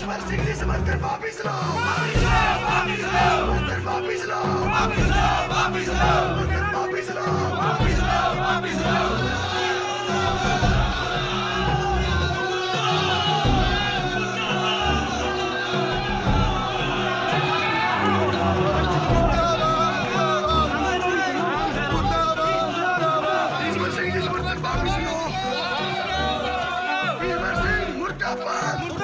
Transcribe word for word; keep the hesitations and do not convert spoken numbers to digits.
ईश्वर सिंह जी समर्थन वापिस लो, वापिस लो, वापिस लो, समर्थन वापिस लो, वापिस लो, वापिस लो, समर्थन वापिस लो, वापिस लो, वापिस लो। ईश्वर सिंह जी समर्थन वापिस लो, ईश्वर सिंह मुर्दाबाद।